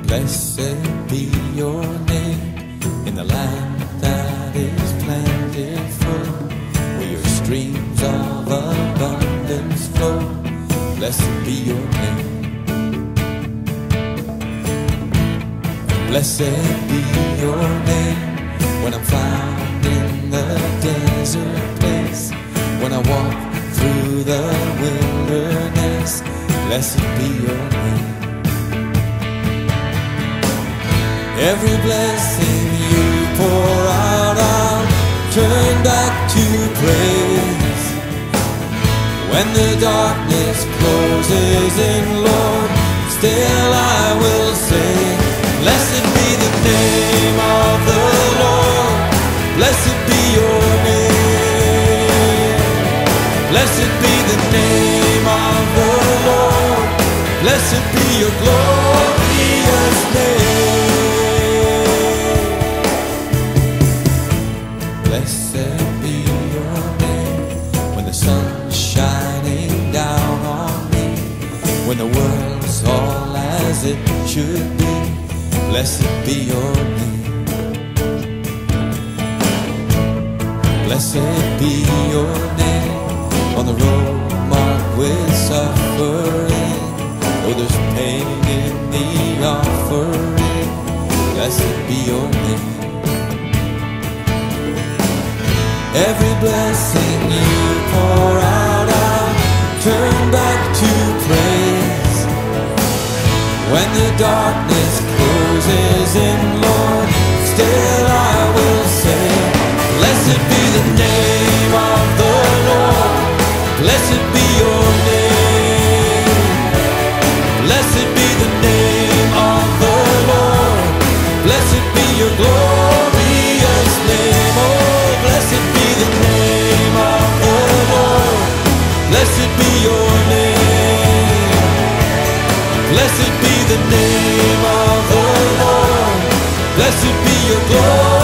Blessed be your name in the land that is plentiful, where your streams of abundance flow. Blessed be your name. Blessed be your name when I'm found in the desert place, when I walk through the wilderness. Blessed be your name. Every blessing you pour out, I'll turn back to praise. When the darkness closes in, Lord, still I will say, blessed be the name of the Lord. Blessed be your name. Blessed be the name of the Lord. Blessed be your glorious name. Blessed be your name when the sun's shining down on me, when the world's all as it should be. Blessed be your name. Blessed be your name on the road marked with suffering. Oh, there's pain in the offering. Blessed be your name. Every blessing you pour out, I'll turn back to praise. When the darkness closes in, Lord, still I will say, blessed be the name of the Lord. Blessed be your name. Blessed be the name of the Lord. Blessed be your glorious name. Oh, blessed be the name of the Lord. Blessed be your name. Blessed be the name of the Lord. Blessed be your glory.